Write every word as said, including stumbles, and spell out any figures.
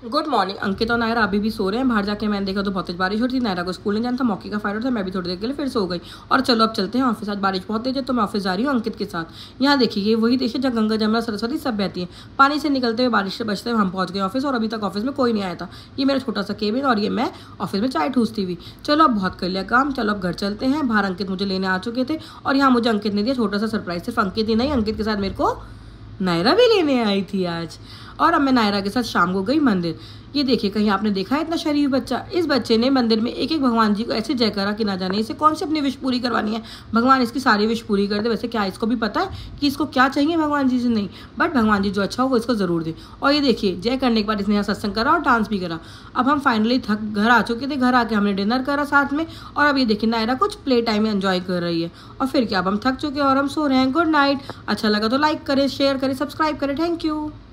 Good morning. अंकित और नायरा अभी भी सो रहे हैं। बाहर जाके मैंने देखा तो बहुत तेज बारिश हो रही थी। नायरा को स्कूल नहीं जाना था, मौके का फायदा था। मैं भी थोड़ी देर के लिए फिर सो गई। और चलो अब चलते हैं ऑफिस। आज बारिश बहुत तेज है तो मैं ऑफिस जा रही हूँ अंकित के साथ। यहाँ देखिए, ये वही देश है जहाँ गंगा जमुना सरस्वती सब बहती है। पानी से निकलते हुए बारिश से बचते हुए हम पहुँच गए ऑफिस, और अभी तक ऑफिस में कोई नहीं आया था। ये मेरा छोटा सा केबिन और ये मैं ऑफिस में चाय ठूसती हुई। चलो अब बहुत कर लिया काम, चलो अब घर चलते हैं। बाहर अंकित मुझे लेने आ चुके थे और यहाँ मुझे अंकित ने दिया छोटा सा सरप्राइज। सिर्फ अंकित ही नहीं, अंकित के साथ मेरे को नायरा भी लेने आई थी आज। और अब मैं नायरा के साथ शाम को गई मंदिर। ये देखिए, कहीं आपने देखा है इतना शरीफ बच्चा? इस बच्चे ने मंदिर में एक एक भगवान जी को ऐसे जय करा कि ना जाने इसे कौन सी अपनी विश पूरी करवानी है। भगवान इसकी सारी विश पूरी कर दे। वैसे क्या इसको भी पता है कि इसको क्या चाहिए भगवान जी से? नहीं, बट भगवान जी जो अच्छा हो वो इसको ज़रूर दे। और ये देखिए, जय करने के बाद इसने यहाँ सत्संग करा और डांस भी करा। अब हम फाइनली थक घर आ चुके थे। घर आके हमने डिनर करा साथ में, और अब ये देखिए नायरा कुछ प्ले टाइम में एंजॉय कर रही है। और फिर क्या, अब हम थक चुके हैं और हम सो रहे हैं। Good night. अच्छा लगा तो लाइक करें, शेयर करें, सब्सक्राइब करें। Thank you.